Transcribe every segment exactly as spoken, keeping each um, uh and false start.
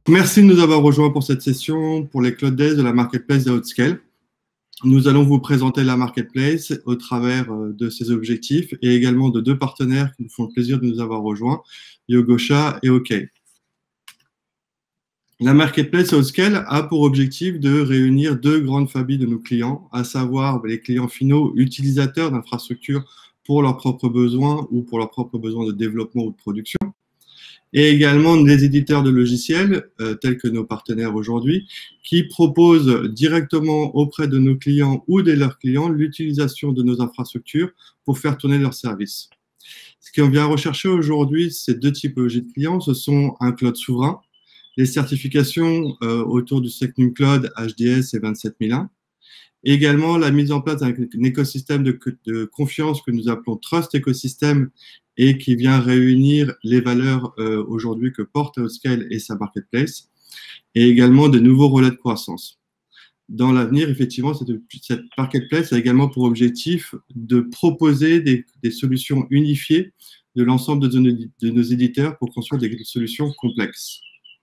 Merci de nous avoir rejoints pour cette session pour les Cloud Days de la Marketplace d'Outscale. Nous allons vous présenter la Marketplace au travers de ses objectifs et également de deux partenaires qui nous font le plaisir de nous avoir rejoints, Yogosha et OK. La Marketplace Outscale a pour objectif de réunir deux grandes familles de nos clients, à savoir les clients finaux utilisateurs d'infrastructures pour leurs propres besoins ou pour leurs propres besoins de développement ou de production, et également les éditeurs de logiciels, euh, tels que nos partenaires aujourd'hui, qui proposent directement auprès de nos clients ou de leurs clients l'utilisation de nos infrastructures pour faire tourner leurs services. Ce qu'on vient rechercher aujourd'hui, ces deux typologies de clients, ce sont un cloud souverain, les certifications euh, autour du Secnum Cloud H D S et vingt-sept mille un, également la mise en place d'un écosystème de, de confiance que nous appelons Trust Ecosystem et qui vient réunir les valeurs euh, aujourd'hui que porte Outscale et sa marketplace, et également de nouveaux relais de croissance. Dans l'avenir, effectivement, cette, cette marketplace a également pour objectif de proposer des, des solutions unifiées de l'ensemble de, de nos éditeurs pour construire des solutions complexes.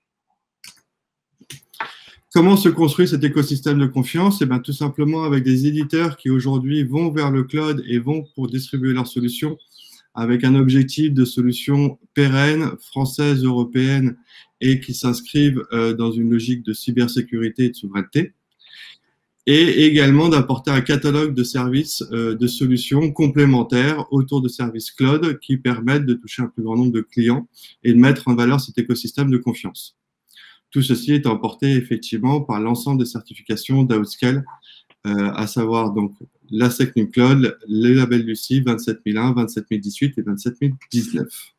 Comment se construit cet écosystème de confiance? Eh bien, tout simplement avec des éditeurs qui aujourd'hui vont vers le cloud et vont pour distribuer leurs solutions avec un objectif de solutions pérennes, françaises, européennes et qui s'inscrivent euh, dans une logique de cybersécurité et de souveraineté. Et également d'apporter un catalogue de services, euh, de solutions complémentaires autour de services cloud qui permettent de toucher un plus grand nombre de clients et de mettre en valeur cet écosystème de confiance. Tout ceci est emporté effectivement par l'ensemble des certifications d'Outscale, euh, à savoir donc la Secnum Cloud, les labels Lucie, vingt-sept mille un, vingt-sept mille dix-huit et vingt-sept mille dix-neuf.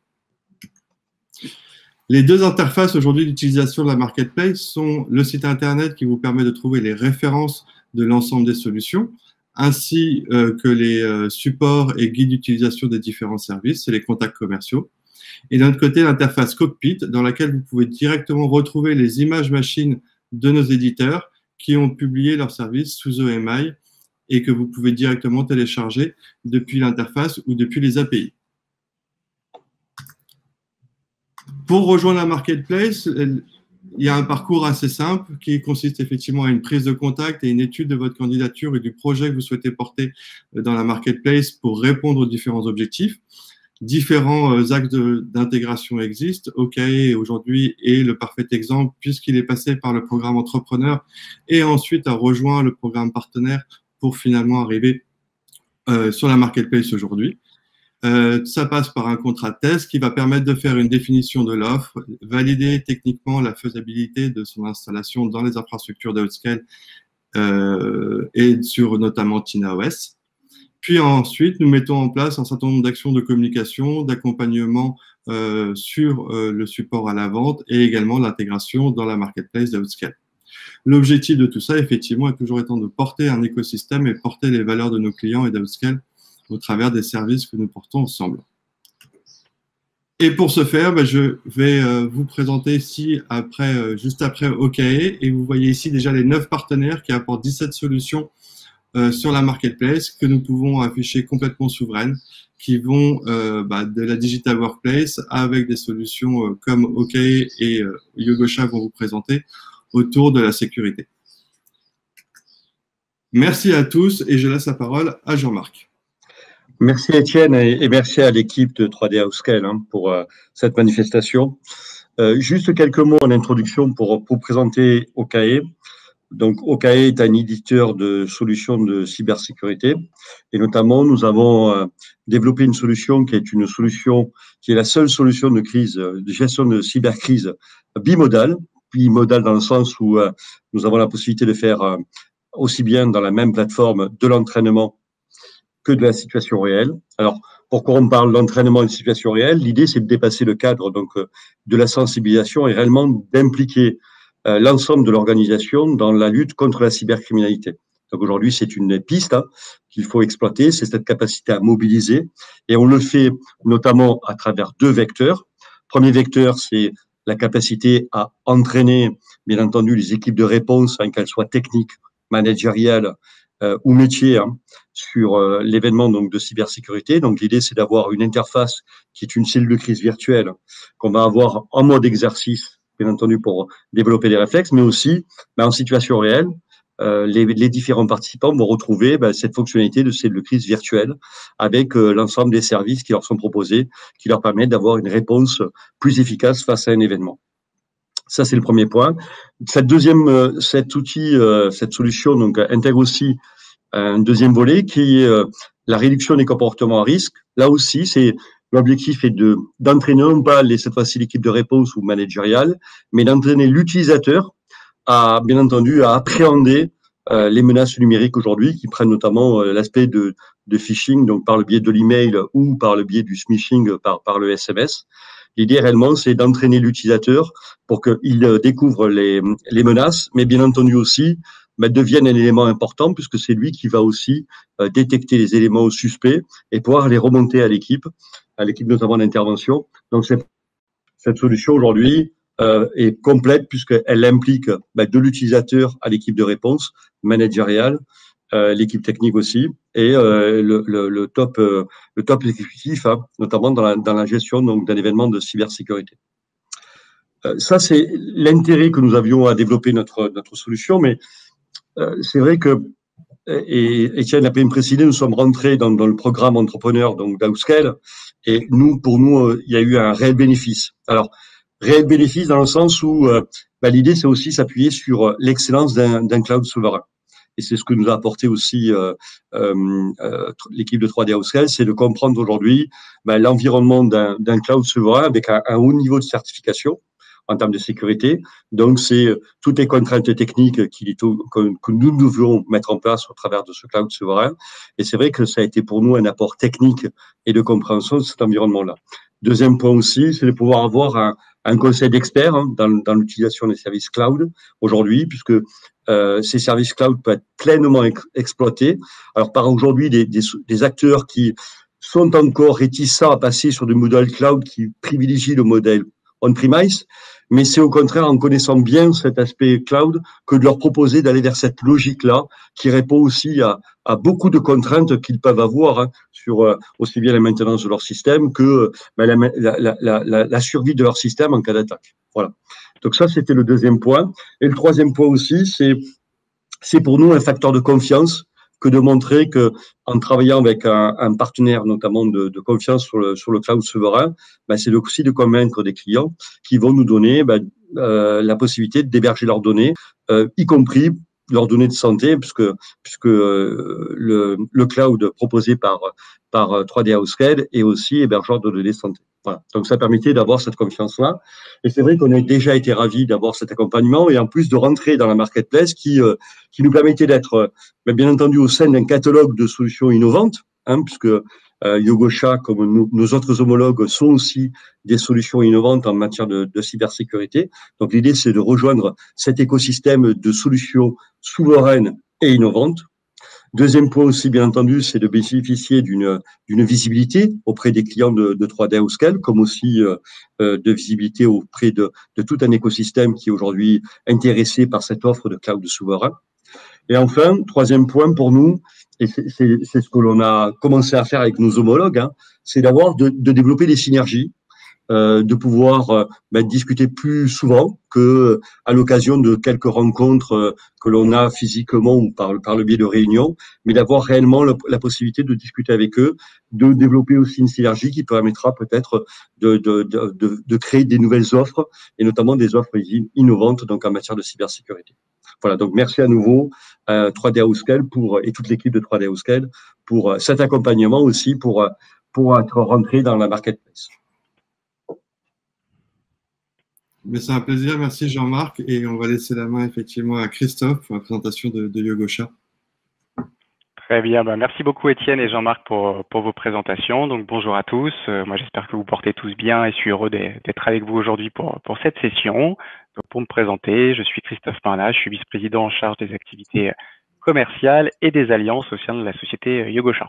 Les deux interfaces aujourd'hui d'utilisation de la Marketplace sont le site Internet qui vous permet de trouver les références de l'ensemble des solutions, ainsi euh, que les euh, supports et guides d'utilisation des différents services et les contacts commerciaux. Et d'un autre côté, l'interface Cockpit, dans laquelle vous pouvez directement retrouver les images machines de nos éditeurs qui ont publié leurs services sous E M I et que vous pouvez directement télécharger depuis l'interface ou depuis les A P I. Pour rejoindre la Marketplace, il y a un parcours assez simple qui consiste effectivement à une prise de contact et une étude de votre candidature et du projet que vous souhaitez porter dans la Marketplace pour répondre aux différents objectifs. Différents axes d'intégration existent. OK aujourd'hui est le parfait exemple puisqu'il est passé par le programme entrepreneur et ensuite a rejoint le programme partenaire pour finalement arriver euh, sur la Marketplace aujourd'hui. Euh, ça passe par un contrat de test qui va permettre de faire une définition de l'offre, valider techniquement la faisabilité de son installation dans les infrastructures d'Outscale euh, et sur notamment TinaOS. Puis ensuite, nous mettons en place un certain nombre d'actions de communication, d'accompagnement euh, sur euh, le support à la vente et également l'intégration dans la marketplace d'Outscale. L'objectif de tout ça, effectivement, est toujours étant de porter un écosystème et porter les valeurs de nos clients et d'Outscale au travers des services que nous portons ensemble. Et pour ce faire, ben, je vais euh, vous présenter ici, après, euh, juste après OK, et vous voyez ici déjà les neuf partenaires qui apportent dix-sept solutions Euh, sur la Marketplace que nous pouvons afficher complètement souveraines qui vont euh, bah, de la Digital Workplace avec des solutions euh, comme OK et euh, Yogosha vont vous présenter autour de la sécurité. Merci à tous et je laisse la parole à Jean-Marc. Merci Étienne et, et merci à l'équipe de trois D Outscale hein, pour euh, cette manifestation. Euh, juste quelques mots en introduction pour, pour présenter O K E. Donc, O K E est un éditeur de solutions de cybersécurité et notamment, nous avons euh, développé une solution qui est une solution qui est la seule solution de crise, de gestion de cybercrise bimodale, bimodale dans le sens où euh, nous avons la possibilité de faire euh, aussi bien dans la même plateforme de l'entraînement que de la situation réelle. Alors, pourquoi on parle d'entraînement et de situation réelle? L'idée, c'est de dépasser le cadre donc euh, de la sensibilisation et réellement d'impliquer Euh, l'ensemble de l'organisation dans la lutte contre la cybercriminalité. Donc aujourd'hui, c'est une piste hein, qu'il faut exploiter, c'est cette capacité à mobiliser et on le fait notamment à travers deux vecteurs. Premier vecteur, c'est la capacité à entraîner, bien entendu, les équipes de réponse, hein, qu'elles soient techniques, managériales euh, ou métiers, hein, sur euh, l'événement donc de cybersécurité. Donc l'idée, c'est d'avoir une interface qui est une cellule de crise virtuelle qu'on va avoir en mode exercice bien entendu pour développer des réflexes, mais aussi ben, en situation réelle, euh, les, les différents participants vont retrouver ben, cette fonctionnalité de cellule de crise virtuelle avec euh, l'ensemble des services qui leur sont proposés, qui leur permettent d'avoir une réponse plus efficace face à un événement. Ça, c'est le premier point. Cette deuxième, euh, cet outil, euh, cette solution donc, intègre aussi un deuxième volet qui est euh, la réduction des comportements à risque. Là aussi, c'est l'objectif est de d'entraîner non pas les, cette fois-ci l'équipe de réponse ou managériale, mais d'entraîner l'utilisateur à, bien entendu, à appréhender euh, les menaces numériques aujourd'hui, qui prennent notamment euh, l'aspect de, de phishing, donc par le biais de l'email ou par le biais du smishing par, par le S M S. L'idée réellement, c'est d'entraîner l'utilisateur pour qu'il euh, découvre les, les menaces, mais bien entendu aussi ben, devienne un élément important puisque c'est lui qui va aussi euh, détecter les éléments suspects et pouvoir les remonter à l'équipe, à l'équipe notamment d'intervention. Donc cette, cette solution aujourd'hui euh, est complète puisqu'elle implique ben, de l'utilisateur à l'équipe de réponse managériale, euh, l'équipe technique aussi et euh, le, le, le top euh, le top exécutif, hein, notamment dans la, dans la gestion donc d'un événement de cybersécurité. Euh, ça c'est l'intérêt que nous avions à développer notre notre solution, mais euh, c'est vrai que et Étienne l'a bien précisé, nous sommes rentrés dans, dans le programme entrepreneur donc d'Auskel et nous pour nous euh, il y a eu un réel bénéfice. Alors réel bénéfice dans le sens où euh, bah, l'idée c'est aussi s'appuyer sur l'excellence d'un, d'un cloud souverain. Et c'est ce que nous a apporté aussi euh, euh, euh, l'équipe de trois D Auskel, c'est de comprendre aujourd'hui bah, l'environnement d'un, d'un cloud souverain avec un, un haut niveau de certification en termes de sécurité. Donc, c'est toutes les contraintes techniques qu'il, que, que nous devons mettre en place au travers de ce cloud souverain. Et c'est vrai que ça a été pour nous un apport technique et de compréhension de cet environnement-là. Deuxième point aussi, c'est de pouvoir avoir un, un conseil d'experts hein, dans, dans l'utilisation des services cloud aujourd'hui, puisque euh, ces services cloud peuvent être pleinement ex- exploités. Alors, par aujourd'hui, des, des, des acteurs qui sont encore réticents à passer sur des modèles cloud qui privilégient le modèle on-premise, mais c'est au contraire en connaissant bien cet aspect cloud que de leur proposer d'aller vers cette logique-là qui répond aussi à, à beaucoup de contraintes qu'ils peuvent avoir hein, sur euh, aussi bien la maintenance de leur système que ben, la, la, la, la, la survie de leur système en cas d'attaque. Voilà. Donc ça, c'était le deuxième point. Et le troisième point aussi, c'est, c'est pour nous un facteur de confiance que de montrer que en travaillant avec un, un partenaire notamment de, de confiance sur le, sur le cloud souverain, ben c'est aussi de convaincre des clients qui vont nous donner ben, euh, la possibilité d'héberger leurs données, euh, y compris leurs données de santé, puisque, puisque euh, le, le cloud proposé par, par trois D Auskel est aussi hébergeur de données de santé. Voilà. Donc, ça permettait d'avoir cette confiance-là. Et c'est vrai qu'on a déjà été ravis d'avoir cet accompagnement et en plus de rentrer dans la marketplace qui, euh, qui nous permettait d'être, euh, bien entendu, au sein d'un catalogue de solutions innovantes, hein, puisque euh, Yogosha, comme nous, nos autres homologues, sont aussi des solutions innovantes en matière de, de cybersécurité. Donc, l'idée, c'est de rejoindre cet écosystème de solutions souveraines et innovantes. Deuxième point aussi, bien entendu, c'est de bénéficier d'une d'une visibilité auprès des clients de, de trois D Auskel, comme aussi euh, de visibilité auprès de, de tout un écosystème qui est aujourd'hui intéressé par cette offre de cloud souverain. Et enfin, troisième point pour nous, et c'est, c'est, c'est ce que l'on a commencé à faire avec nos homologues, hein, c'est d'avoir de, de développer des synergies. Euh, de pouvoir euh, ben, discuter plus souvent que à l'occasion de quelques rencontres euh, que l'on a physiquement ou par, par le biais de réunions, mais d'avoir réellement le, la possibilité de discuter avec eux, de développer aussi une synergie qui permettra peut-être de, de, de, de, de créer des nouvelles offres et notamment des offres innovantes donc en matière de cybersécurité. Voilà, donc merci à nouveau à trois D Auskel pour et toute l'équipe de trois D Auskel pour cet accompagnement aussi pour pour être rentré dans la marketplace. Mais c'est un plaisir, merci Jean-Marc. Et on va laisser la main effectivement à Christophe pour la présentation de, de Yogosha. Très bien, ben, merci beaucoup Étienne et Jean-Marc pour, pour vos présentations. Donc bonjour à tous, euh, moi j'espère que vous portez tous bien et je suis heureux d'être avec vous aujourd'hui pour, pour cette session. Donc, pour me présenter, je suis Christophe Parnat, je suis vice-président en charge des activités commerciales et des alliances au sein de la société Yogosha.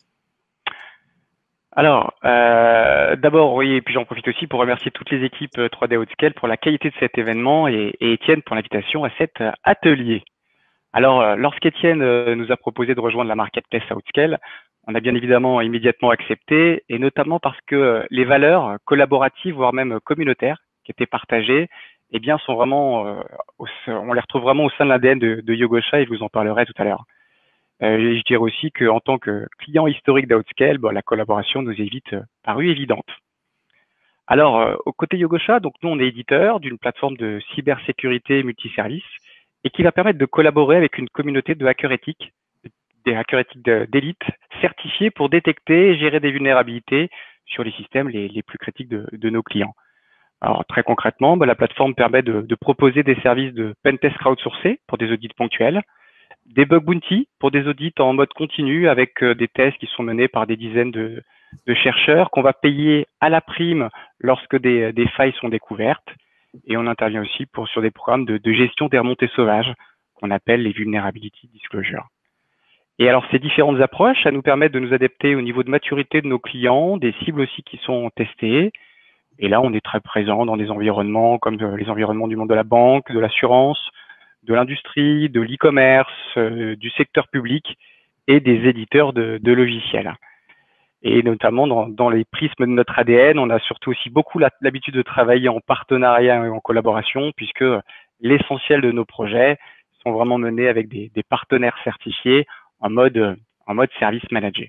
Alors, euh, d'abord, oui, et puis j'en profite aussi pour remercier toutes les équipes trois D Auskel pour la qualité de cet événement et, et Étienne pour l'invitation à cet atelier. Alors, lorsqu'Étienne nous a proposé de rejoindre la marketplace Auskel, on a bien évidemment immédiatement accepté, et notamment parce que les valeurs collaboratives, voire même communautaires, qui étaient partagées, eh bien, sont vraiment, euh, au, on les retrouve vraiment au sein de l'A D N de, de Yogosha et je vous en parlerai tout à l'heure. Euh, je dirais aussi qu'en tant que client historique d'Outscale, bon, la collaboration nous est vite euh, parue évidente. Alors, euh, au côté Yogosha, donc nous, on est éditeur d'une plateforme de cybersécurité multiservice et qui va permettre de collaborer avec une communauté de hackers éthiques, des hackers éthiques d'élite certifiés pour détecter et gérer des vulnérabilités sur les systèmes les, les plus critiques de, de nos clients. Alors, très concrètement, bah, la plateforme permet de, de proposer des services de pentest crowdsourcés pour des audits ponctuels, des bug bounty pour des audits en mode continu avec euh, des tests qui sont menés par des dizaines de, de chercheurs qu'on va payer à la prime lorsque des, des failles sont découvertes. Et on intervient aussi pour, sur des programmes de, de gestion des remontées sauvages qu'on appelle les vulnerability disclosure. Et alors, ces différentes approches, ça nous permet de nous adapter au niveau de maturité de nos clients, des cibles aussi qui sont testées. Et là, on est très présent dans des environnements comme les environnements du monde de la banque, de l'assurance, de l'industrie, de l'e-commerce, euh, du secteur public et des éditeurs de, de logiciels. Et notamment dans, dans les prismes de notre A D N, on a surtout aussi beaucoup l'habitude de travailler en partenariat et en collaboration puisque l'essentiel de nos projets sont vraiment menés avec des, des partenaires certifiés en mode, en mode service managé.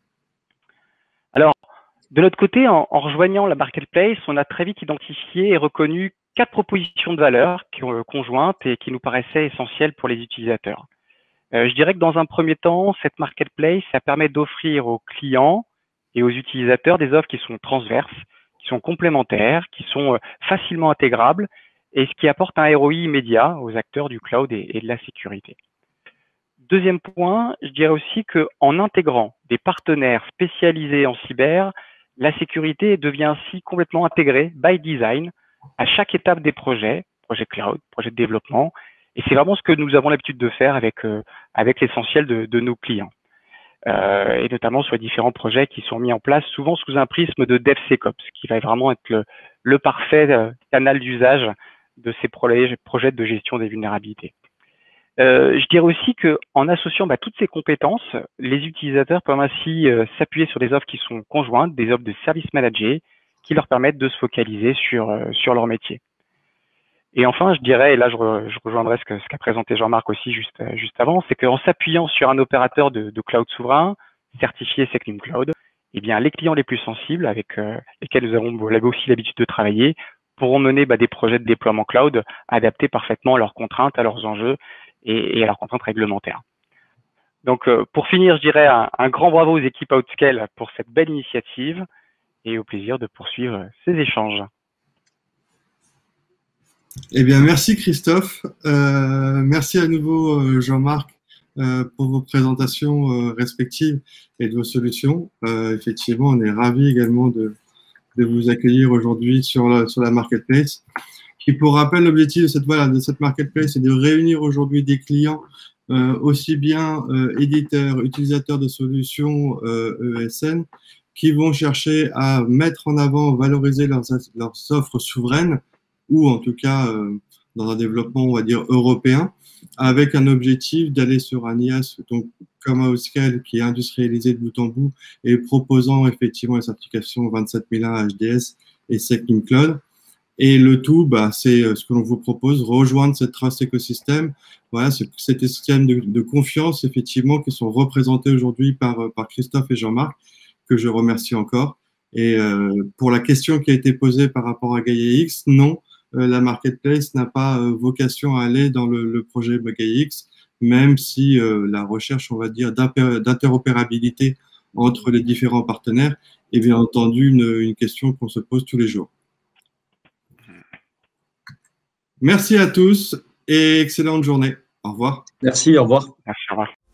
Alors, de notre côté, en, en rejoignant la marketplace, on a très vite identifié et reconnu quatre propositions de valeur conjointes et qui nous paraissaient essentielles pour les utilisateurs. Euh, je dirais que dans un premier temps, cette marketplace, ça permet d'offrir aux clients et aux utilisateurs des offres qui sont transverses, qui sont complémentaires, qui sont facilement intégrables et ce qui apporte un R O I immédiat aux acteurs du cloud et, et de la sécurité. Deuxième point, je dirais aussi qu'en intégrant des partenaires spécialisés en cyber, la sécurité devient ainsi complètement intégrée by design à chaque étape des projets, projet cloud, projet de développement. Et c'est vraiment ce que nous avons l'habitude de faire avec, euh, avec l'essentiel de, de nos clients. Euh, et notamment sur les différents projets qui sont mis en place, souvent sous un prisme de DevSecOps, qui va vraiment être le, le parfait euh, canal d'usage de ces projets, projets de gestion des vulnérabilités. Euh, je dirais aussi qu'en associant bah, toutes ces compétences, les utilisateurs peuvent ainsi euh, s'appuyer sur des offres qui sont conjointes, des offres de service managés, qui leur permettent de se focaliser sur, euh, sur leur métier. Et enfin, je dirais, et là je, re, je rejoindrai ce qu'a ce qu'a présenté Jean-Marc aussi juste, juste avant, c'est qu'en s'appuyant sur un opérateur de, de cloud souverain, certifié SecNumCloud, eh bien, les clients les plus sensibles, avec euh, lesquels nous avons aussi l'habitude de travailler, pourront mener bah, des projets de déploiement cloud adaptés parfaitement à leurs contraintes, à leurs enjeux et, et à leurs contraintes réglementaires. Donc, euh, pour finir, je dirais un, un grand bravo aux équipes Outscale pour cette belle initiative et au plaisir de poursuivre ces échanges. Eh bien, merci Christophe. Euh, merci à nouveau euh, Jean-Marc euh, pour vos présentations euh, respectives et de vos solutions. Euh, effectivement, on est ravis également de, de vous accueillir aujourd'hui sur la, sur la marketplace. Qui, pour rappel, l'objectif de cette, voilà, de cette marketplace, c'est de réunir aujourd'hui des clients euh, aussi bien euh, éditeurs, utilisateurs de solutions euh, E S N, qui vont chercher à mettre en avant, valoriser leurs, leurs offres souveraines, ou en tout cas euh, dans un développement, on va dire, européen, avec un objectif d'aller sur un I A S donc, comme Outscale, qui est industrialisé de bout en bout et proposant effectivement les certifications vingt-sept mille un H D S et SecNumCloud. Et le tout, bah, c'est ce que l'on vous propose, rejoindre cette Trust écosystème. Voilà, cet écosystème de, de confiance, effectivement, qui sont représentés aujourd'hui par, par Christophe et Jean-Marc, que je remercie encore. Et euh, pour la question qui a été posée par rapport à GaiaX, non, euh, la marketplace n'a pas euh, vocation à aller dans le, le projet GaiaX, même si euh, la recherche, on va dire, d'interopérabilité entre les différents partenaires est bien entendu une, une question qu'on se pose tous les jours. Merci à tous et excellente journée. Au revoir. Merci, au revoir. Merci, au revoir.